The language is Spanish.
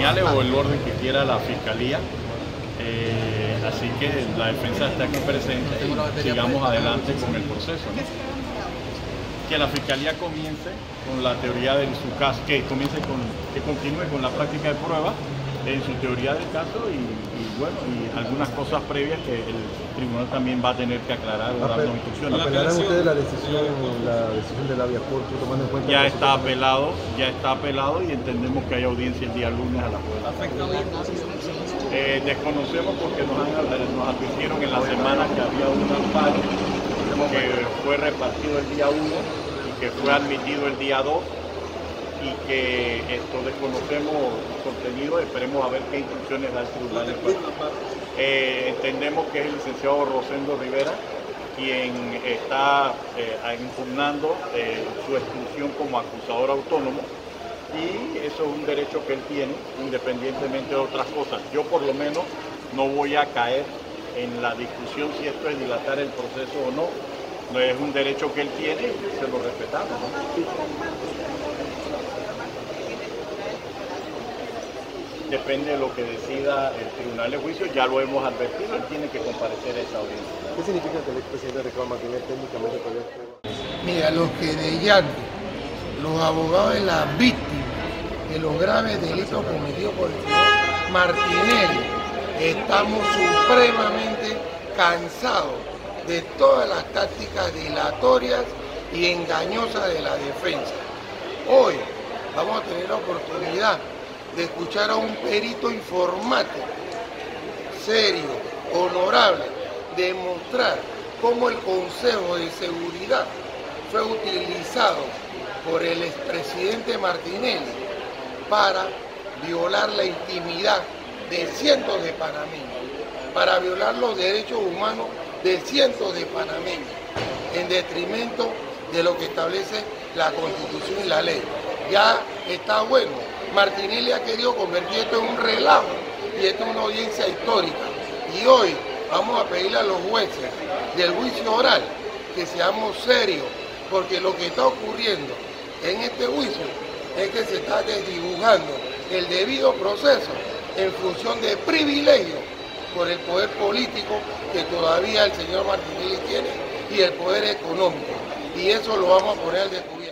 señale o el orden que quiera la Fiscalía. Así que la defensa está aquí presente y sigamos adelante con el proceso, ¿no? Que la Fiscalía comience con la teoría de su caso, que continúe con la práctica de prueba en su teoría del caso y algunas cosas previas que el tribunal también va a tener que aclarar o darnos instrucciones. ¿Apelarán ustedes la decisión del habeas corpus tomando en cuenta? Ya está apelado y entendemos que hay audiencia el día lunes a las 9. Desconocemos porque nos advirtieron en la semana que había un amparo que fue repartido el día 1 y que fue admitido el día 2 y que esto desconocemos el contenido, esperemos a ver qué instrucciones da el tribunal. Entendemos que es el licenciado Rosendo Rivera quien está impugnando su exclusión como acusador autónomo, y eso es un derecho que él tiene independientemente de otras cosas. Yo por lo menos no voy a caer en la discusión si esto es dilatar el proceso o no. No es un derecho que él tiene y se lo respetamos, ¿no? Depende de lo que decida el tribunal de juicio, ya lo hemos advertido, él tiene que comparecer a esa audiencia. ¿Qué significa que el expresidente reclama tener técnicamente todavía pruebas? Mira, los querellantes, los abogados de las víctimas de los graves delitos cometidos por el señor Martinelli, estamos supremamente cansados de todas las tácticas dilatorias y engañosas de la defensa. Hoy vamos a tener la oportunidad de escuchar a un perito informático serio, honorable, demostrar cómo el Consejo de Seguridad fue utilizado por el expresidente Martinelli para violar la intimidad de cientos de panameños, para violar los derechos humanos de cientos de panameños, en detrimento de lo que establece la Constitución y la ley. Ya está bueno. Martinelli ha querido convertir esto en un relajo y esto es una audiencia histórica. Y hoy vamos a pedirle a los jueces del juicio oral que seamos serios, porque lo que está ocurriendo en este juicio es que se está desdibujando el debido proceso en función de privilegios por el poder político que todavía el señor Martinelli tiene y el poder económico. Y eso lo vamos a poner al descubierto.